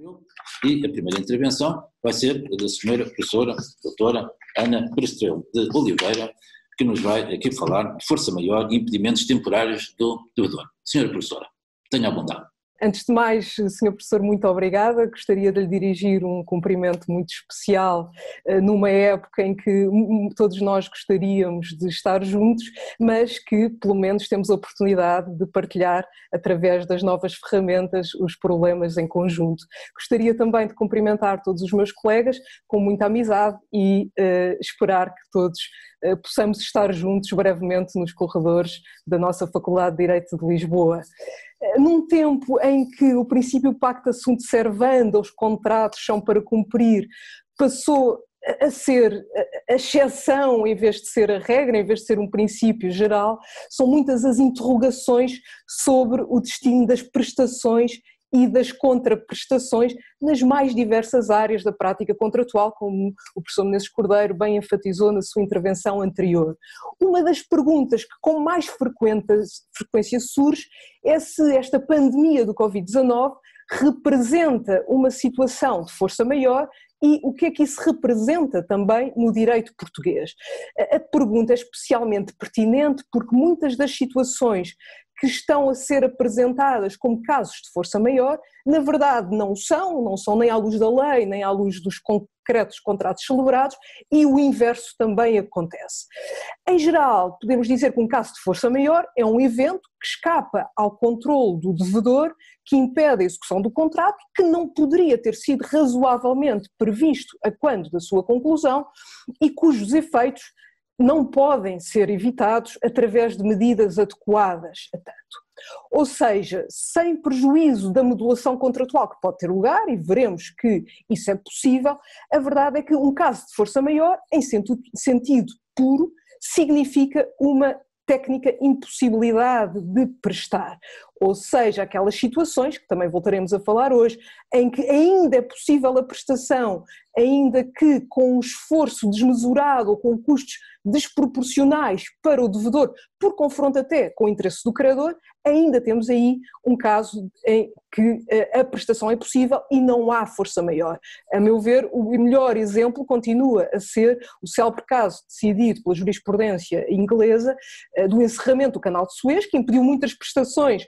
E a primeira intervenção vai ser da senhora professora, doutora Ana Prestrelo de Oliveira, que nos vai aqui falar de força maior e impedimentos temporários do devedor. Senhora professora, tenha a bondade. Antes de mais, Sr. Professor, muito obrigada. Gostaria de lhe dirigir um cumprimento muito especial numa época em que todos nós gostaríamos de estar juntos, mas que pelo menos temos a oportunidade de partilhar através das novas ferramentas os problemas em conjunto. Gostaria também de cumprimentar todos os meus colegas com muita amizade e esperar que todos possamos estar juntos brevemente nos corredores da nossa Faculdade de Direito de Lisboa. Num tempo em que o princípio pacta sunt servanda, os contratos são para cumprir, passou a ser a exceção em vez de ser a regra, em vez de ser um princípio geral, são muitas as interrogações sobre o destino das prestações e das contraprestações nas mais diversas áreas da prática contratual, como o professor Menezes Cordeiro bem enfatizou na sua intervenção anterior. Uma das perguntas que com mais frequência surge é se esta pandemia do Covid-19 representa uma situação de força maior e o que é que isso representa também no direito português. A pergunta é especialmente pertinente porque muitas das situações que estão a ser apresentadas como casos de força maior, na verdade não são nem à luz da lei, nem à luz dos concretos contratos celebrados, e o inverso também acontece. Em geral, podemos dizer que um caso de força maior é um evento que escapa ao controle do devedor, que impede a execução do contrato, que não poderia ter sido razoavelmente previsto a quando da sua conclusão e cujos efeitos não podem ser evitados através de medidas adequadas a tanto. Ou seja, sem prejuízo da modulação contratual que pode ter lugar, e veremos que isso é possível, a verdade é que um caso de força maior, em sentido puro, significa uma técnica impossibilidade de prestar, ou seja, aquelas situações, que também voltaremos a falar hoje, em que ainda é possível a prestação, ainda que com um esforço desmesurado ou com custos desproporcionais para o devedor, por confronto até com o interesse do credor, ainda temos aí um caso em que a prestação é possível e não há força maior. A meu ver, o melhor exemplo continua a ser o célebre caso decidido pela jurisprudência inglesa do encerramento do canal de Suez, que impediu muitas prestações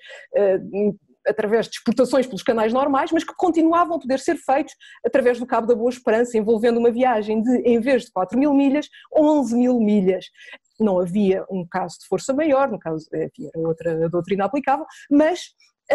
através de exportações pelos canais normais, mas que continuavam a poder ser feitos através do Cabo da Boa Esperança, envolvendo uma viagem de, em vez de 4.000 milhas, 11.000 milhas. Não havia um caso de força maior, no caso havia outra doutrina aplicável, mas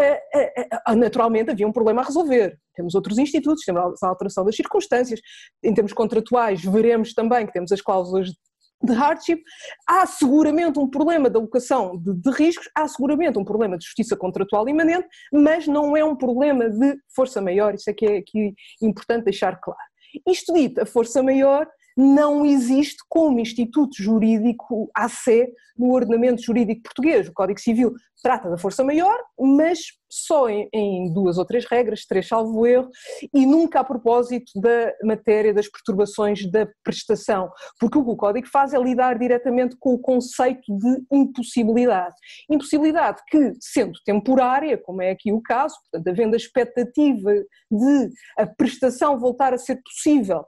naturalmente havia um problema a resolver. Temos outros institutos, temos a alteração das circunstâncias, em termos contratuais veremos também que temos as cláusulas de hardship, há seguramente um problema de alocação de riscos, há seguramente um problema de justiça contratual imanente, mas não é um problema de força maior, isso é que é aqui importante deixar claro. Isto dito, a força maior não existe como instituto jurídico AC no ordenamento jurídico português. O Código Civil trata da força maior, mas só em 2 ou 3 regras, 3 salvo erro, e nunca a propósito da matéria das perturbações da prestação, porque o que o Código faz é lidar diretamente com o conceito de impossibilidade. Impossibilidade que, sendo temporária, como é aqui o caso, portanto, havendo a expectativa de a prestação voltar a ser possível,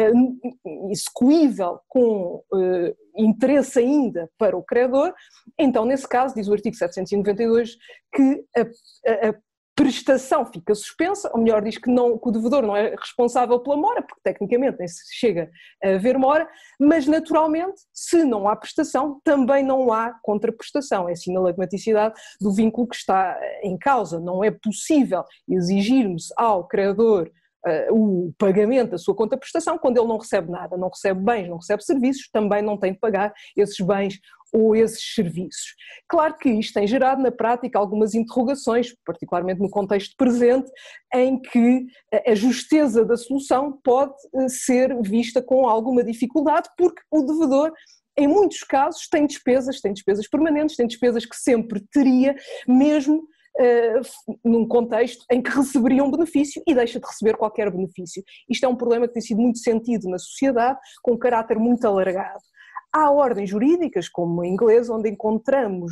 execuível com interesse ainda para o credor, então nesse caso, diz o artigo 792, que a prestação fica suspensa, ou melhor, diz que o devedor não é responsável pela mora, porque tecnicamente nem se chega a haver mora, mas naturalmente, se não há prestação, também não há contraprestação, é assim a sinalagmaticidade do vínculo que está em causa. Não é possível exigirmos ao credor o pagamento da sua contraprestação quando ele não recebe nada, não recebe bens, não recebe serviços, também não tem de pagar esses bens ou esses serviços. Claro que isto tem gerado na prática algumas interrogações, particularmente no contexto presente, em que a justeza da solução pode ser vista com alguma dificuldade, porque o devedor, em muitos casos, tem despesas permanentes, tem despesas que sempre teria, mesmo num contexto em que receberia um benefício e deixa de receber qualquer benefício. Isto é um problema que tem sido muito sentido na sociedade, com um caráter muito alargado. Há ordens jurídicas, como a inglesa, onde encontramos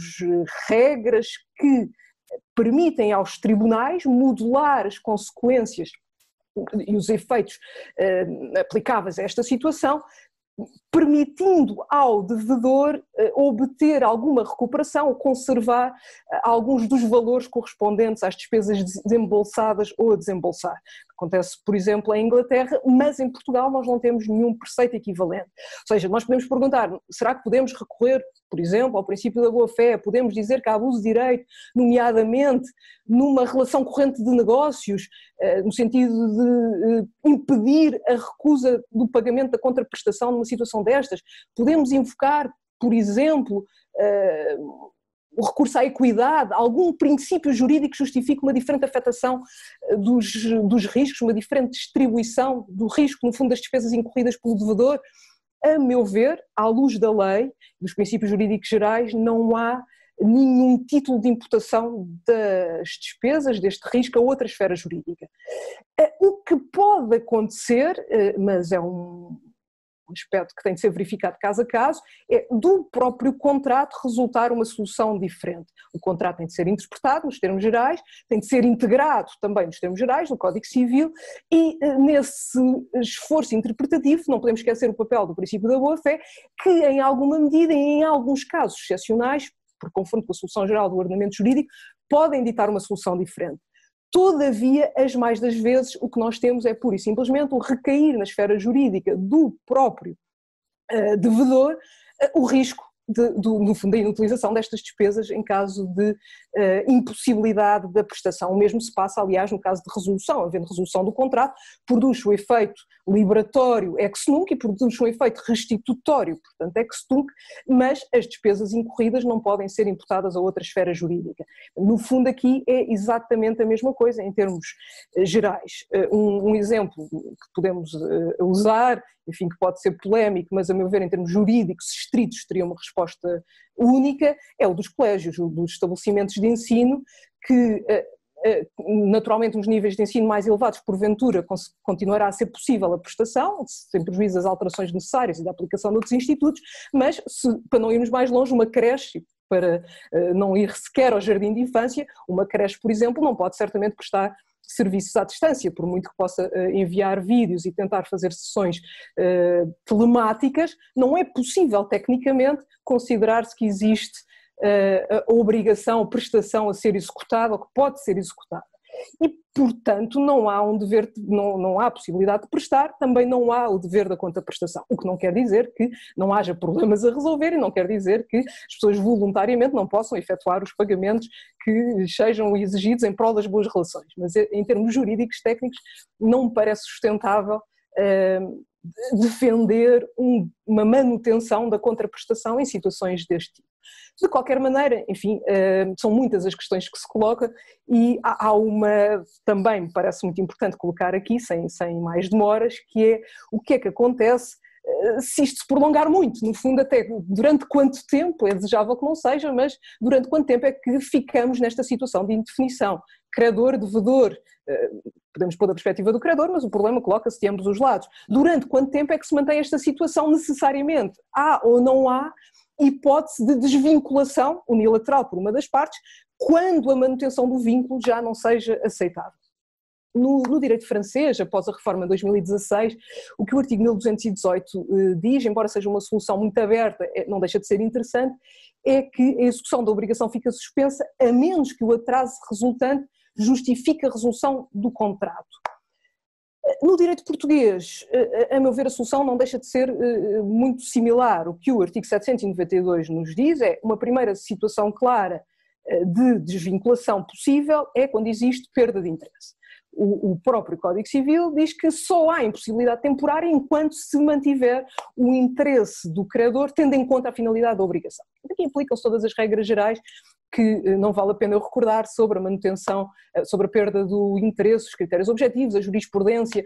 regras que permitem aos tribunais modular as consequências e os efeitos aplicáveis a esta situação, permitindo ao devedor obter alguma recuperação ou conservar alguns dos valores correspondentes às despesas desembolsadas ou a desembolsar. Acontece, por exemplo, em Inglaterra, mas em Portugal nós não temos nenhum preceito equivalente. Ou seja, nós podemos perguntar, será que podemos recorrer, por exemplo, ao princípio da boa-fé? Podemos dizer que há abuso de direito, nomeadamente numa relação corrente de negócios, no sentido de impedir a recusa do pagamento da contraprestação numa situação destas? Podemos invocar, por exemplo, o recurso à equidade, algum princípio jurídico que justifique uma diferente afetação dos riscos, uma diferente distribuição do risco, no fundo, das despesas incorridas pelo devedor? A meu ver, à luz da lei, dos princípios jurídicos gerais, não há nenhum título de imputação das despesas deste risco a outra esfera jurídica. O que pode acontecer, mas é um aspecto que tem de ser verificado caso a caso, é do próprio contrato resultar uma solução diferente. O contrato tem de ser interpretado nos termos gerais, tem de ser integrado também nos termos gerais, no Código Civil, e nesse esforço interpretativo não podemos esquecer o papel do princípio da boa-fé, que em alguma medida e em alguns casos excepcionais, por confronto com a solução geral do ordenamento jurídico, podem ditar uma solução diferente. Todavia, as mais das vezes, o que nós temos é pura e simplesmente o recair na esfera jurídica do próprio devedor o risco no fundo, da inutilização destas despesas em caso de impossibilidade da prestação. O mesmo se passa, aliás, no caso de resolução. Havendo resolução do contrato, produz o efeito liberatório ex nunc e produz um efeito restitutório, portanto ex tunc, mas as despesas incorridas não podem ser imputadas a outra esfera jurídica. No fundo aqui é exatamente a mesma coisa em termos gerais. Um exemplo que podemos usar, enfim, que pode ser polémico, mas a meu ver em termos jurídicos estritos teria uma resposta única, é o dos colégios, dos estabelecimentos de ensino que naturalmente nos níveis de ensino mais elevados, porventura, continuará a ser possível a prestação, sem prejuízo das alterações necessárias e da aplicação de outros institutos, mas para não irmos mais longe, uma creche, para não ir sequer ao jardim de infância, uma creche, por exemplo, não pode certamente prestar serviços à distância, por muito que possa enviar vídeos e tentar fazer sessões telemáticas, não é possível tecnicamente considerar-se que existe a obrigação, a prestação a ser executada ou que pode ser executada. E, portanto, não há um dever, não há possibilidade de prestar, também não há o dever da contraprestação, o que não quer dizer que não haja problemas a resolver e não quer dizer que as pessoas voluntariamente não possam efetuar os pagamentos que sejam exigidos em prol das boas relações, mas em termos jurídicos, técnicos, não me parece sustentável defender uma manutenção da contraprestação em situações deste tipo. De qualquer maneira, enfim, são muitas as questões que se colocam e há uma, também me parece muito importante colocar aqui, sem mais demoras, que é o que é que acontece se isto se prolongar muito, no fundo até durante quanto tempo, é desejável que não seja, mas durante quanto tempo é que ficamos nesta situação de indefinição, credor, devedor, podemos pôr da perspectiva do credor, mas o problema coloca-se de ambos os lados. Durante quanto tempo é que se mantém esta situação necessariamente? Há ou não há hipótese de desvinculação unilateral por uma das partes, quando a manutenção do vínculo já não seja aceitável. No direito francês, após a reforma de 2016, o que o artigo 1218 diz, embora seja uma solução muito aberta, não deixa de ser interessante, é que a execução da obrigação fica suspensa a menos que o atraso resultante justifique a resolução do contrato. No direito português, a meu ver, a solução não deixa de ser muito similar. O que o artigo 792 nos diz é uma primeira situação clara de desvinculação possível é quando existe perda de interesse. O próprio Código Civil diz que só há impossibilidade temporária enquanto se mantiver o interesse do credor, tendo em conta a finalidade da obrigação. Aqui implicam-se todas as regras gerais que não vale a pena eu recordar sobre a manutenção, sobre a perda do interesse, os critérios objetivos, a jurisprudência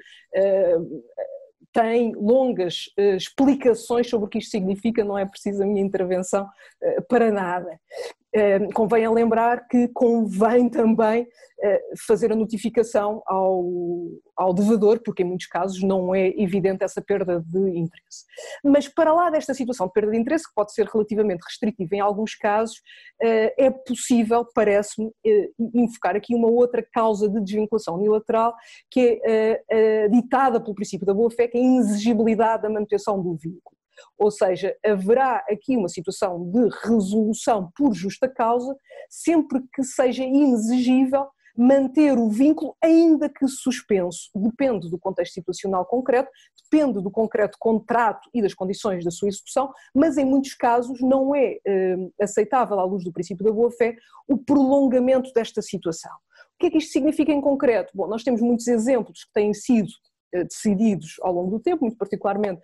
tem longas explicações sobre o que isto significa, não é preciso a minha intervenção para nada. convém lembrar que convém também fazer a notificação ao devedor, porque em muitos casos não é evidente essa perda de interesse. Mas para lá desta situação de perda de interesse, que pode ser relativamente restritiva em alguns casos, é possível, parece-me, invocar aqui uma outra causa de desvinculação unilateral, que é ditada pelo princípio da boa-fé, que é a inexigibilidade da manutenção do vínculo. Ou seja, haverá aqui uma situação de resolução por justa causa, sempre que seja inexigível manter o vínculo, ainda que suspenso. Depende do contexto situacional concreto, depende do concreto contrato e das condições da sua execução, mas em muitos casos não é aceitável, à luz do princípio da boa-fé, o prolongamento desta situação. O que é que isto significa em concreto? Bom, nós temos muitos exemplos que têm sido decididos ao longo do tempo, muito particularmente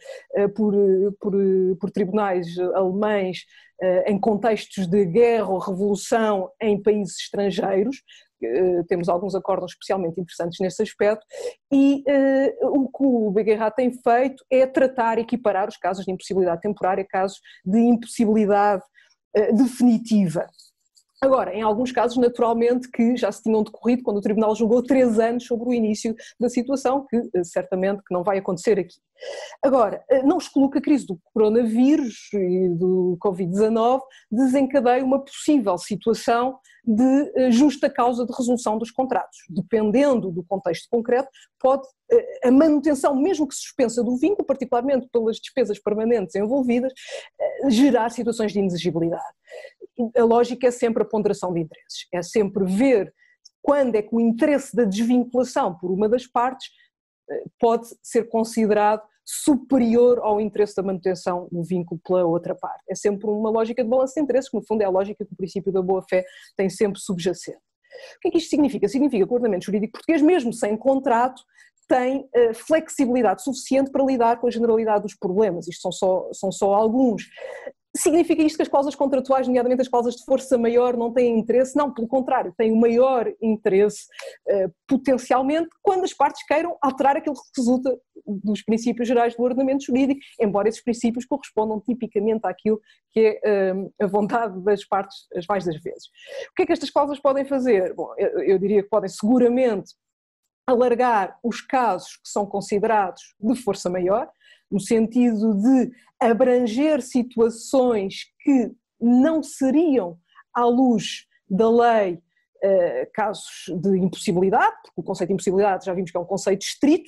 por tribunais alemães em contextos de guerra ou revolução em países estrangeiros. Temos alguns acordos especialmente interessantes nesse aspecto, e o que o BGH tem feito é tratar e equiparar os casos de impossibilidade temporária a casos de impossibilidade definitiva. Agora, em alguns casos, naturalmente, que já se tinham decorrido quando o Tribunal julgou 3 anos sobre o início da situação, que certamente que não vai acontecer aqui. Agora, não excluo que a crise do coronavírus e do Covid-19 desencadeie uma possível situação de justa causa de resolução dos contratos. Dependendo do contexto concreto, pode a manutenção, mesmo que suspensa do vínculo, particularmente pelas despesas permanentes envolvidas, gerar situações de inexigibilidade. A lógica é sempre a ponderação de interesses, é sempre ver quando é que o interesse da desvinculação por uma das partes pode ser considerado superior ao interesse da manutenção do vínculo pela outra parte. É sempre uma lógica de balanço de interesses, que no fundo é a lógica que o princípio da boa-fé tem sempre subjacente. O que é que isto significa? Significa que o ordenamento jurídico português, mesmo sem contrato, tem flexibilidade suficiente para lidar com a generalidade dos problemas. Isto são só alguns. Significa isto que as cláusulas contratuais, nomeadamente as cláusulas de força maior, não têm interesse? Não, pelo contrário, têm o maior interesse potencialmente quando as partes queiram alterar aquilo que resulta dos princípios gerais do ordenamento jurídico, embora esses princípios correspondam tipicamente àquilo que é a vontade das partes as mais das vezes. O que é que estas cláusulas podem fazer? Bom, eu diria que podem seguramente alargar os casos que são considerados de força maior, no sentido de abranger situações que não seriam, à luz da lei, casos de impossibilidade, porque o conceito de impossibilidade já vimos que é um conceito estrito,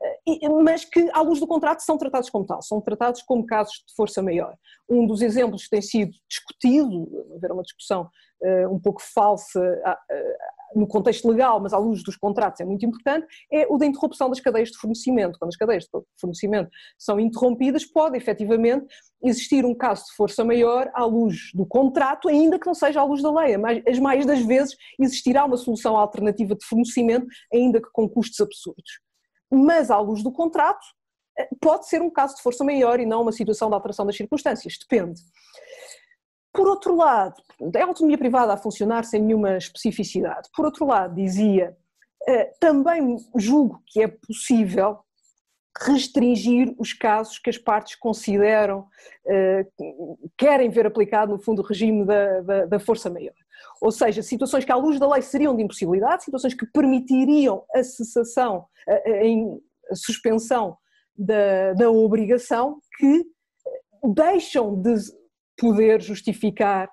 mas que, à luz do contrato, são tratados como tal, são tratados como casos de força maior. Um dos exemplos que tem sido discutido, haver uma discussão um pouco falsa no contexto legal, mas à luz dos contratos é muito importante, é o da interrupção das cadeias de fornecimento. Quando as cadeias de fornecimento são interrompidas, pode efetivamente existir um caso de força maior à luz do contrato, ainda que não seja à luz da lei. As mais das vezes existirá uma solução alternativa de fornecimento, ainda que com custos absurdos. Mas à luz do contrato pode ser um caso de força maior e não uma situação de alteração das circunstâncias, depende. Por outro lado, é a autonomia privada a funcionar sem nenhuma especificidade. Por outro lado, dizia, também julgo que é possível restringir os casos que as partes consideram, querem ver aplicado no fundo o regime da força maior. Ou seja, situações que à luz da lei seriam de impossibilidade, situações que permitiriam a cessação, a suspensão da obrigação, que deixam de poder justificar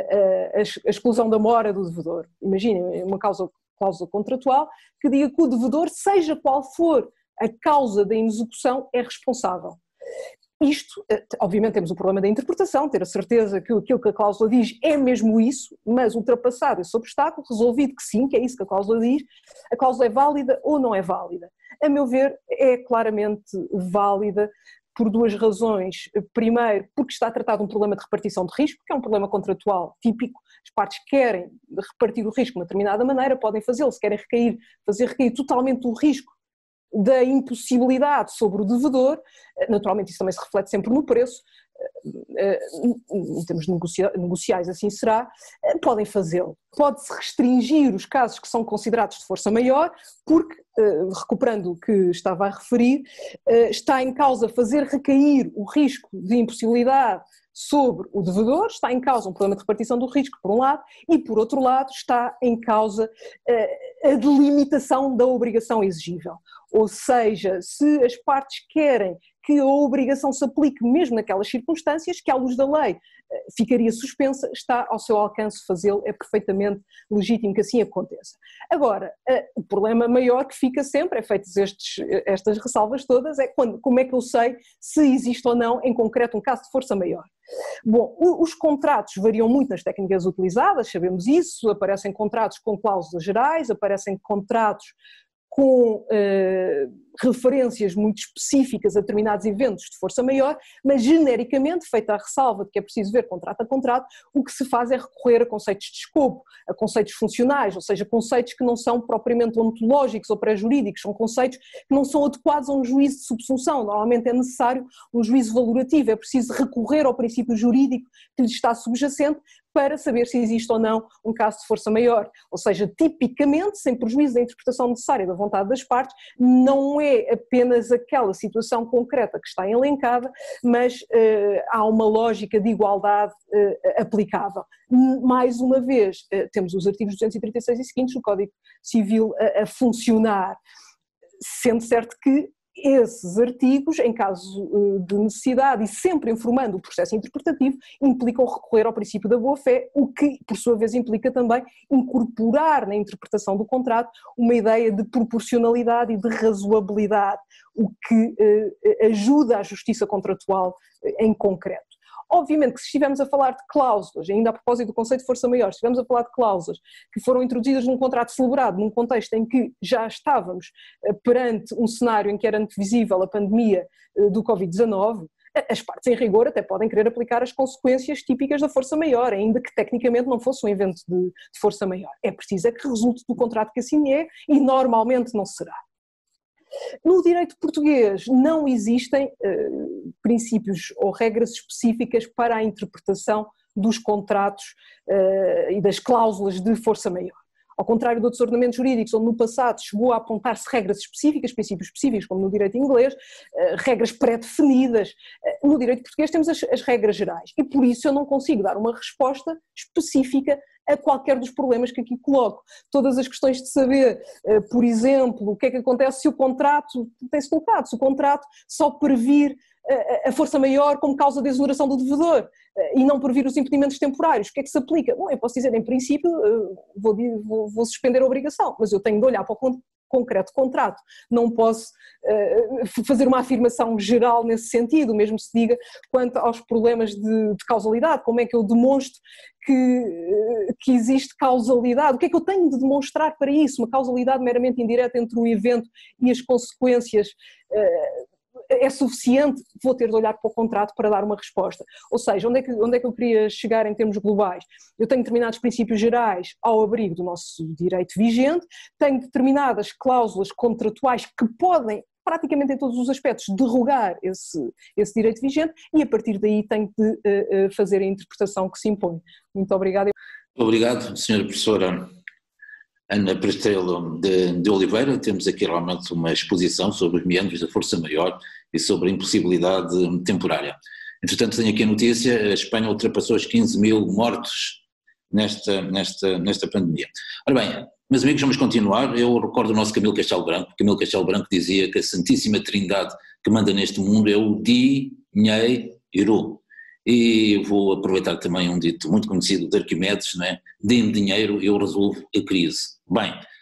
a exclusão da mora do devedor. Imaginem uma cláusula contratual que diga que o devedor, seja qual for a causa da inexecução, é responsável. Isto, obviamente temos o problema da interpretação, ter a certeza que aquilo que a cláusula diz é mesmo isso, mas ultrapassado esse obstáculo, resolvido que sim, que é isso que a cláusula diz, a cláusula é válida ou não é válida? A meu ver, é claramente válida, por 2 razões. Primeiro, porque está tratado um problema de repartição de risco, que é um problema contratual típico. As partes querem repartir o risco de uma determinada maneira, podem fazê-lo. Se querem fazer recair totalmente o risco da impossibilidade sobre o devedor, naturalmente isso também se reflete sempre no preço, em termos negociais assim será, podem fazê-lo. Pode-se restringir os casos que são considerados de força maior, porque, recuperando o que estava a referir, está em causa fazer recair o risco de impossibilidade sobre o devedor, está em causa um problema de repartição do risco, por um lado, e por outro lado está em causa a delimitação da obrigação exigível. Ou seja, se as partes querem que a obrigação se aplique mesmo naquelas circunstâncias, que à luz da lei ficaria suspensa, está ao seu alcance fazê-lo, é perfeitamente legítimo que assim aconteça. Agora, o problema maior que fica sempre, é feitas estas ressalvas todas, é como é que eu sei se existe ou não em concreto um caso de força maior. Bom, os contratos variam muito nas técnicas utilizadas, sabemos isso, aparecem contratos com cláusulas gerais, aparecem contratos com referências muito específicas a determinados eventos de força maior, mas genericamente, feita a ressalva de que é preciso ver contrato a contrato, o que se faz é recorrer a conceitos de escopo, a conceitos funcionais, ou seja, conceitos que não são propriamente ontológicos ou pré-jurídicos, são conceitos que não são adequados a um juízo de subsunção. Normalmente é necessário um juízo valorativo, é preciso recorrer ao princípio jurídico que lhe está subjacente para saber se existe ou não um caso de força maior. Ou seja, tipicamente, sem prejuízo da interpretação necessária da vontade das partes, não é apenas aquela situação concreta que está elencada, mas há uma lógica de igualdade aplicável. Mais uma vez, temos os artigos 236 e seguintes do Código Civil a funcionar, sendo certo que esses artigos, em caso de necessidade e sempre informando o processo interpretativo, implicam recorrer ao princípio da boa-fé, o que, por sua vez, implica também incorporar na interpretação do contrato uma ideia de proporcionalidade e de razoabilidade, o que ajuda a justiça contratual em concreto. Obviamente que se estivermos a falar de cláusulas, ainda a propósito do conceito de força maior, se estivermos a falar de cláusulas que foram introduzidas num contrato celebrado, num contexto em que já estávamos perante um cenário em que era antevisível a pandemia do Covid-19, as partes em rigor até podem querer aplicar as consequências típicas da força maior, ainda que tecnicamente não fosse um evento de força maior. É preciso que resulte do contrato que assim é e normalmente não será. No direito português não existem princípios ou regras específicas para a interpretação dos contratos e das cláusulas de força maior. Ao contrário de outros ordenamentos jurídicos, onde no passado chegou a apontar-se regras específicas, princípios específicos, como no direito inglês, regras pré-definidas, no direito português temos as regras gerais e por isso eu não consigo dar uma resposta específica a qualquer dos problemas que aqui coloco. Todas as questões de saber, por exemplo, o que é que acontece se o contrato, tem-se colocado, se o contrato só previr a força maior como causa de exoneração do devedor e não previr os impedimentos temporários, o que é que se aplica? Bom, eu posso dizer, em princípio, vou suspender a obrigação, mas eu tenho de olhar para o concreto contrato, não posso fazer uma afirmação geral nesse sentido, mesmo se diga quanto aos problemas de causalidade, como é que eu demonstro que existe causalidade, o que é que eu tenho de demonstrar para isso, uma causalidade meramente indireta entre o evento e as consequências é suficiente, vou ter de olhar para o contrato para dar uma resposta. Ou seja, onde é que eu queria chegar em termos globais? Eu tenho determinados princípios gerais ao abrigo do nosso direito vigente, tenho determinadas cláusulas contratuais que podem, praticamente em todos os aspectos, derrogar esse direito vigente e a partir daí tenho de fazer a interpretação que se impõe. Muito obrigada. Obrigado, Sra. Professora Ana Prestrelo de Oliveira. Temos aqui realmente uma exposição sobre os meandros da força maior e sobre a impossibilidade temporária. Entretanto, tenho aqui a notícia: a Espanha ultrapassou os 15 mil mortos nesta pandemia. Ora bem, meus amigos, vamos continuar. Eu recordo o nosso Camilo Castelo Branco. Camilo Castelo Branco dizia que a Santíssima Trindade que manda neste mundo é o dinheiro. E vou aproveitar também um dito muito conhecido de Arquimedes, não é? Dê-me dinheiro e eu resolvo a crise. Bem,